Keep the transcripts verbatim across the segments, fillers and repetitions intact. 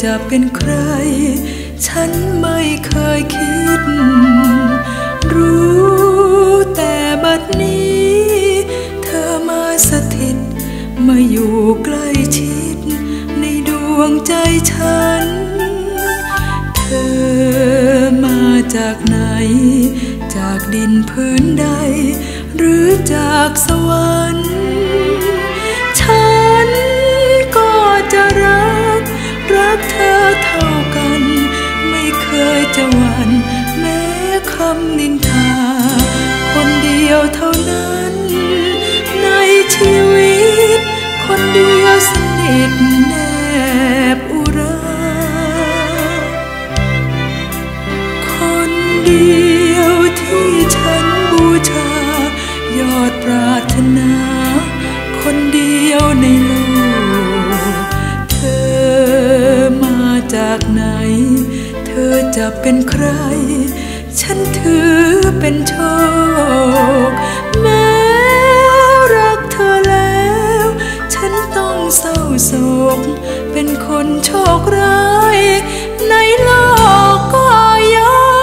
จะเป็นใครฉันไม่เคยคิดรู้แต่บัดนี้เธอมาสถิตมาอยู่ใกล้ชิดในดวงใจฉันเธอมาจากไหนจากดินพื้นใดหรือจากสวรรค์ฉันก็จะรักรักเธอเท่ากันไม่เคยจะหวั่นแม้คำนินทาคนเดียวเท่านั้นในชีวิตคนเดียวสนิทแนบอุราคนเดียวที่ฉันบูชายอดปรารถนาคนเดียวในโลกเธอมาจากไหนเธอจะเป็นใครฉันถือเป็นโชคแม้รักเธอแล้วฉันต้องเศร้าโศกเป็นคนโชคร้ายในโลกก็ยอม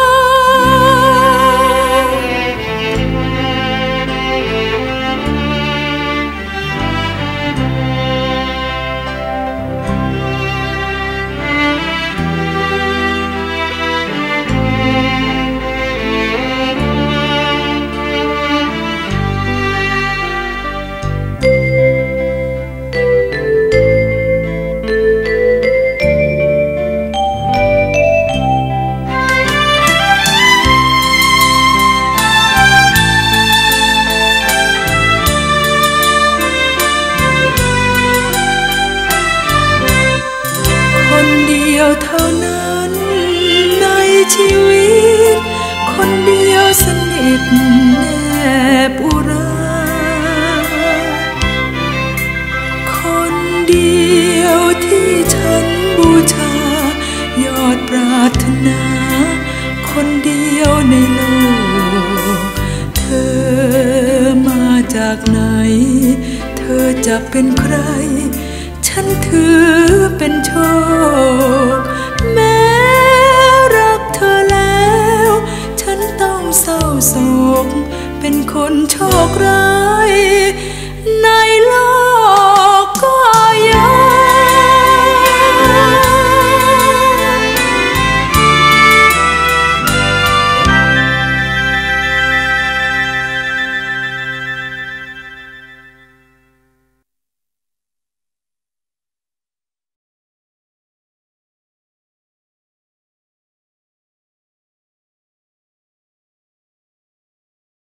เท่านั้นในชีวิตคนเดียวสนิทแนบอุราคนเดียวที่ฉันบูชายอดปรารถนาคนเดียวในโลกเธอมาจากไหนเธอจะเป็นใครฉันถือเป็นโชคแม้รักเธอแล้วฉันต้องเศร้าโศกเป็นคนโชคร้าย